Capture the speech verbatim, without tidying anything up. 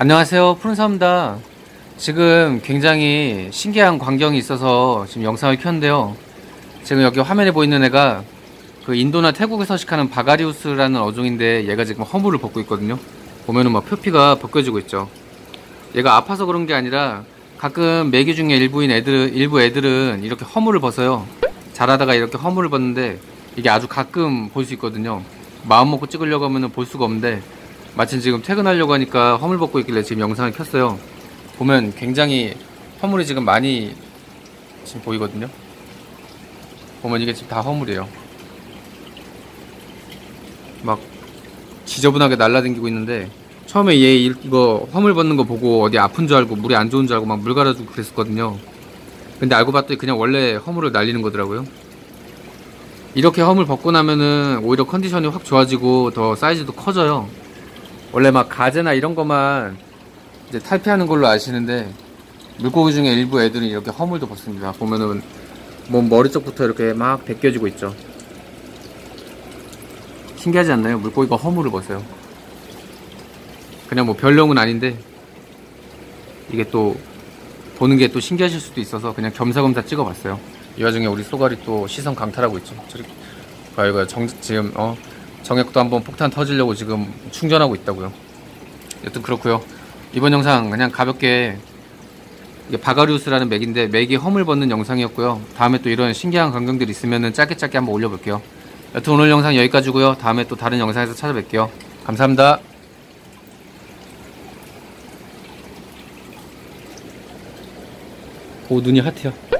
안녕하세요, 푸른사입니다. 지금 굉장히 신기한 광경이 있어서 지금 영상을 켰는데요. 지금 여기 화면에 보이는 애가 그 인도나 태국에 서식하는 바가리우스라는 어종인데, 얘가 지금 허물을 벗고 있거든요. 보면은 막 표피가 벗겨지고 있죠. 얘가 아파서 그런 게 아니라 가끔 메기 중에 일부인 애들, 일부 애들은 이렇게 허물을 벗어요. 자라다가 이렇게 허물을 벗는데 이게 아주 가끔 볼 수 있거든요. 마음 먹고 찍으려고 하면 볼 수가 없는데, 마침 지금 퇴근하려고 하니까 허물 벗고 있길래 지금 영상을 켰어요. 보면 굉장히 허물이 지금 많이 지금 보이거든요. 보면 이게 지금 다 허물이에요. 막 지저분하게 날라다니고 있는데, 처음에 얘 이거 허물 벗는 거 보고 어디 아픈 줄 알고 물이 안 좋은 줄 알고 막 물 갈아주고 그랬었거든요. 근데 알고 봤더니 그냥 원래 허물을 날리는 거더라고요. 이렇게 허물 벗고 나면은 오히려 컨디션이 확 좋아지고 더 사이즈도 커져요. 원래 막 가재나 이런 것만 이제 탈피하는 걸로 아시는데, 물고기 중에 일부 애들은 이렇게 허물도 벗습니다. 보면은 몸 머리 쪽부터 이렇게 막 벗겨지고 있죠. 신기하지 않나요? 물고기가 허물을 벗어요. 그냥 뭐 별용은 아닌데, 이게 또 보는 게 또 신기하실 수도 있어서 그냥 겸사겸사 찍어봤어요. 이 와중에 우리 쏘가리 또 시선 강탈하고 있죠. 저렇게 봐, 이거 정 지금 어 정액도 한번 폭탄 터지려고 지금 충전하고 있다고요. 여튼 그렇고요. 이번 영상 그냥 가볍게, 이게 바가리우스라는 맥인데 맥이 허물 벗는 영상이었고요. 다음에 또 이런 신기한 광경들 있으면은 짧게 짧게 한번 올려볼게요. 여튼 오늘 영상 여기까지고요. 다음에 또 다른 영상에서 찾아뵐게요. 감사합니다. 오, 눈이 하트야.